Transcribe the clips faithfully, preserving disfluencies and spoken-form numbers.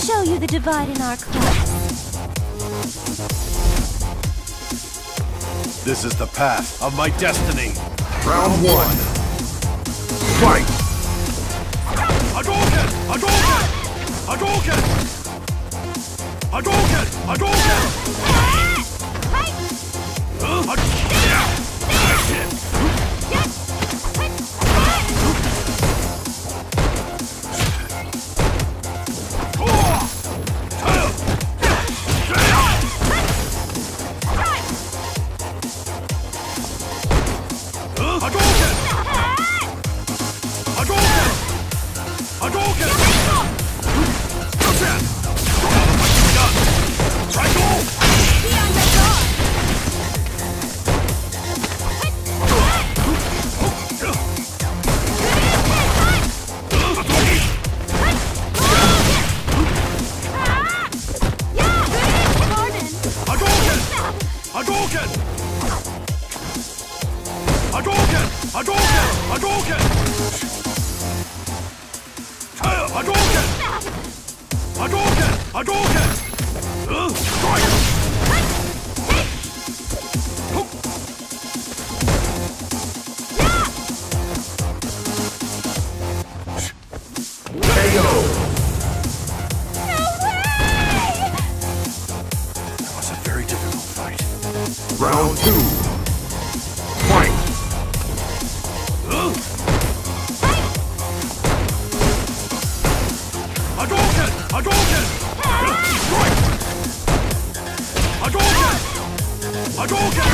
show you the divide in our class. This is the path of my destiny. Round one. Fight! Hadouken! Hadouken! Hadouken! Hadouken! Hadouken! Huh? Had- Round two. Fight! Hadouken! Hadouken! Strike! Hadouken! Hadouken!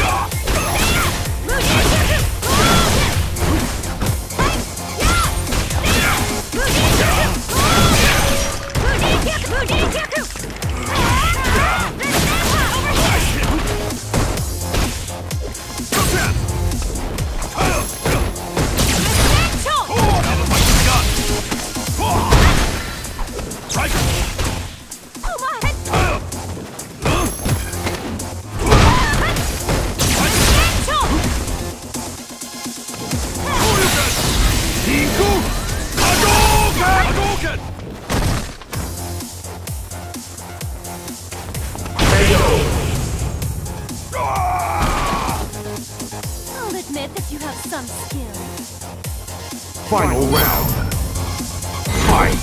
I'll admit that you have some skill. Final round. Fight!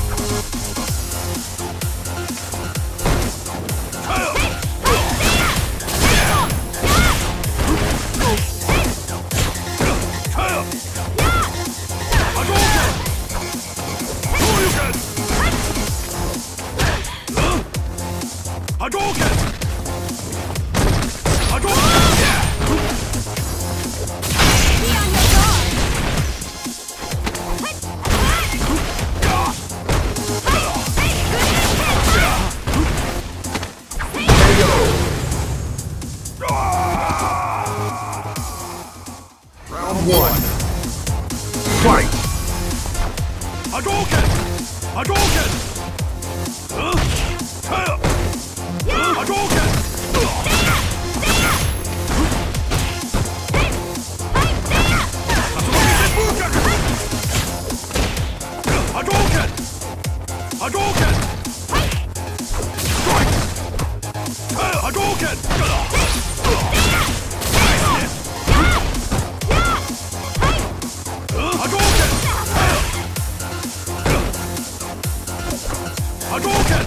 Hadouken! Round one. Fight! Hadouken! Hadouken! Huh? Hadouken! Hadouken! Hadouken! Strike! Hadouken! Hadouken! Hadouken!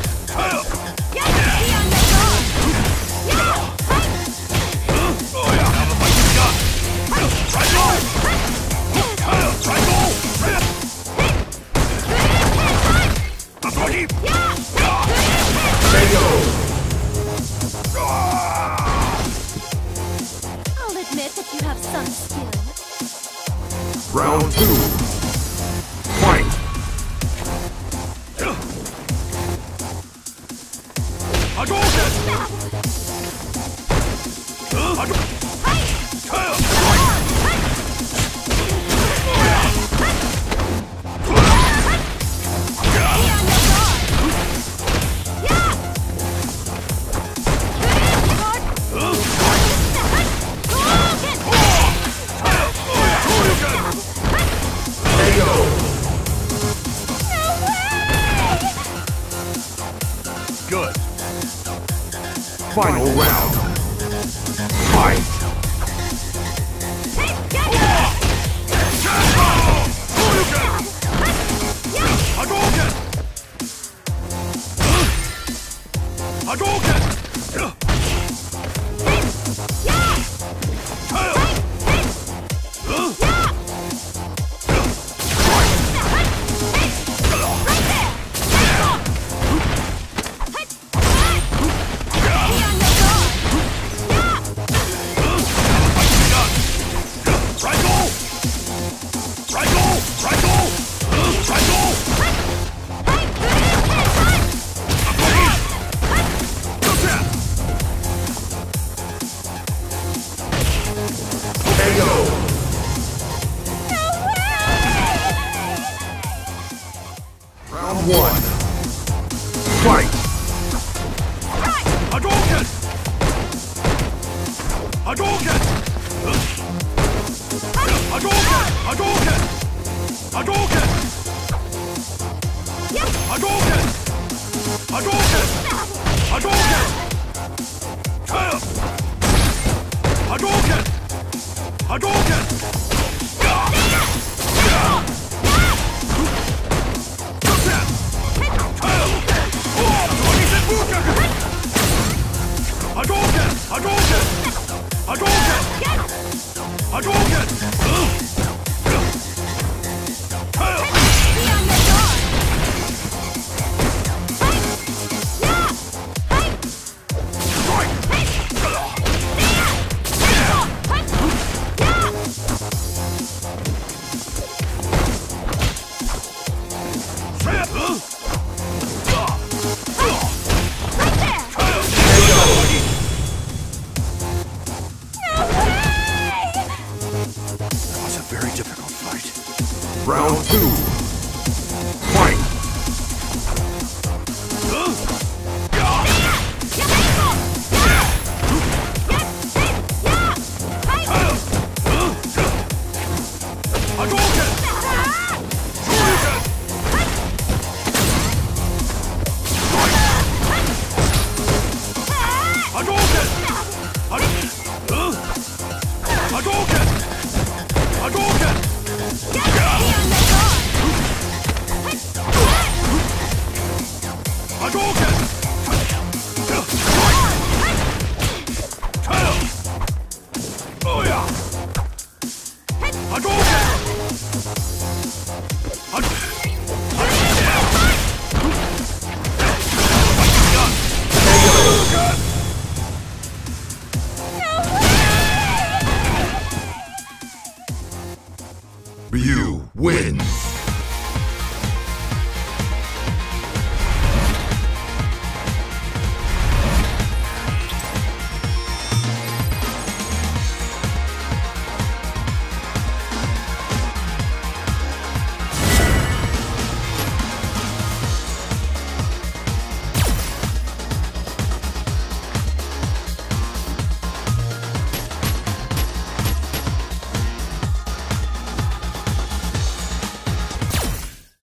I'll admit that you have some skill. Round two. Fight! Hadouken! Final round. Fight! Hadouken! Hadouken! Round one. Fight! Hadouken! Hadouken! Hadouken! Hadouken! Hadouken! Hadouken! Hadouken! Hadouken! Hadouken! Hadouken! Hadouken! Hadouken! Hadouken! Hadouken! Very difficult fight. Round two. Fight! Hadouken! Hadouken! Hadouken! Hadouken! Hadouken! Oh yeah! Hadouken! R Y U wins!